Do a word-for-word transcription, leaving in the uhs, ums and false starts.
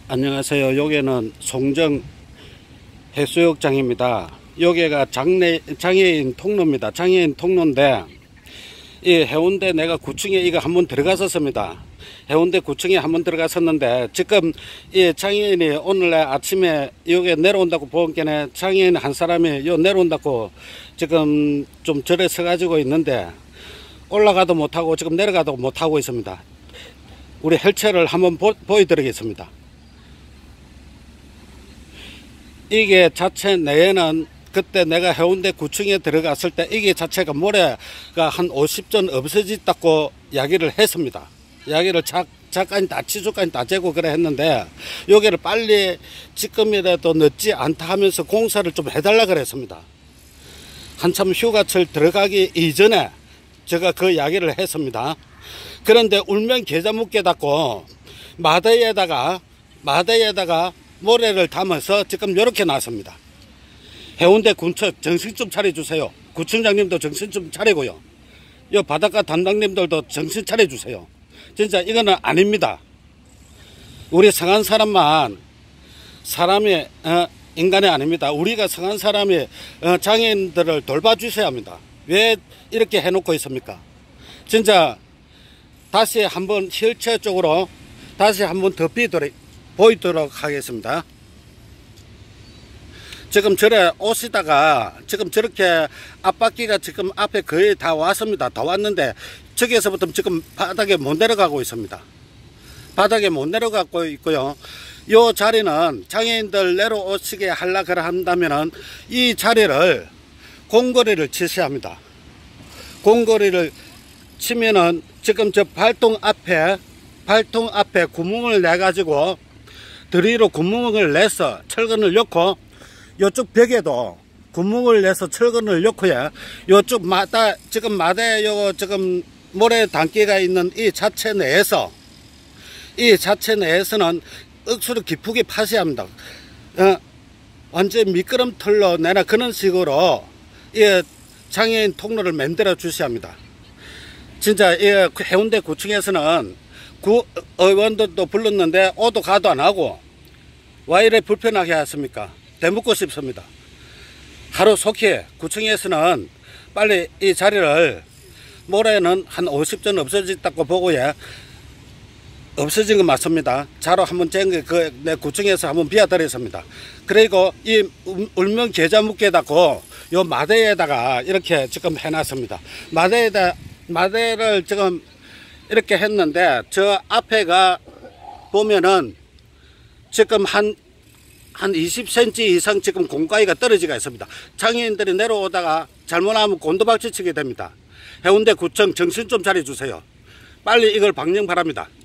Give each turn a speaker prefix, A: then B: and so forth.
A: 안녕하세요. 여기는 송정 해수욕장입니다. 여기가 장내, 장애인 통로입니다. 장애인 통로인데 이 해운대 내가 구층에 이거 한번 들어갔었습니다. 해운대 구층에 한번 들어갔었는데 지금 이 장애인이 오늘 아침에 여기 내려온다고 보니까 장애인 한 사람이 요 내려온다고 지금 좀 절에 서 가지고 있는데 올라가도 못하고 지금 내려가도 못하고 있습니다. 우리 헬체를 한번 보, 보여드리겠습니다. 이게 자체 내에는 그때 내가 해운대 구층에 들어갔을 때 이게 자체가 모래가 한 오십 전 없어졌다고 이야기를 했습니다. 이야기를 작, 작가니 다 치수까지 다 재고 그래 했는데 여기를 빨리 지금이라도 늦지 않다 하면서 공사를 좀 해달라 그랬습니다. 한참 휴가철 들어가기 이전에 제가 그 이야기를 했습니다. 그런데 울면 계좌 묻게 닫고 마대에다가 마대에다가 모래를 담아서 지금 이렇게 놨습니다. 해운대 군청 정신 좀 차려주세요. 구청장님도 정신 좀 차리고요. 이 바닷가 담당님들도 정신 차려주세요. 진짜 이거는 아닙니다. 우리 성한 사람만 사람이 어, 인간이 아닙니다. 우리가 성한 사람이 어, 장애인들을 돌봐주셔야 합니다. 왜 이렇게 해놓고 있습니까? 진짜 다시 한번 실체 쪽으로 다시 한번 더 비도록 보이도록 하겠습니다. 지금 저래 오시다가 지금 저렇게 앞바퀴가 지금 앞에 거의 다 왔습니다. 다 왔는데 저기에서부터 지금 바닥에 못 내려가고 있습니다. 바닥에 못 내려가고 있고요. 이 자리는 장애인들 내려오시게 하려고 한다면은 이 자리를 공거리를 치셔야 합니다. 공거리를 치면은 지금 저 발통 앞에 발통 앞에 구멍을 내 가지고 드리로 구멍을 내서 철근을 넣고 요쪽 벽에도 구멍을 내서 철근을 넣고요. 요쪽 마다 지금 마대 요 지금 모래 단기가 있는 이 자체 내에서 이 자체 내에서는 억수로 깊게 파셔야 합니다. 어, 완전 미끄럼틀로 내나 그런 식으로 이 장애인 통로를 만들어 주셔야 합니다. 진짜 이 해운대 구청에서는 구 의원들도 불렀는데 오도 가도 안 하고 왜 이래 불편하게 하십니까? 대묻고 싶습니다. 하루 속히 구청에서는 빨리 이 자리를 모래는 한 오십 전 없어졌다고 보고요. 없어진 건 맞습니다. 자로 한번 쟁게 그 내 구청에서 한번 비워드렸습니다. 그리고 이 울면 계좌 묻게 닫고 요 마대에다가 이렇게 지금 해놨습니다. 마대에다 마대를 지금 이렇게 했는데 저 앞에가 보면은 지금 한 한 이십 센티미터 이상 지금 공가위가 떨어지가 있습니다. 장애인들이 내려오다가 잘못하면 곤두박질 치게 됩니다. 해운대 구청 정신 좀 차려주세요. 빨리 이걸 방영 바랍니다.